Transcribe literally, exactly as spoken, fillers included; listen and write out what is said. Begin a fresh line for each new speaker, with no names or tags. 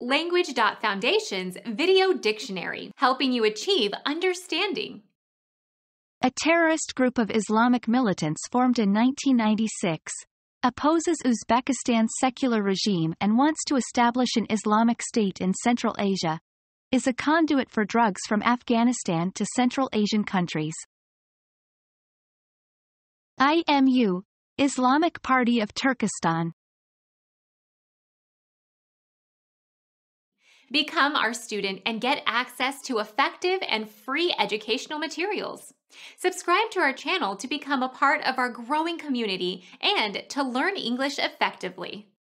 Language.Foundation's Video Dictionary, helping you achieve understanding.
A terrorist group of Islamic militants formed in nineteen ninety-six, opposes Uzbekistan's secular regime and wants to establish an Islamic state in Central Asia, is a conduit for drugs from Afghanistan to Central Asian countries. I M U, Islamic Party of Turkestan.
Become our student and get access to effective and free educational materials. Subscribe to our channel to become a part of our growing community and to learn English effectively.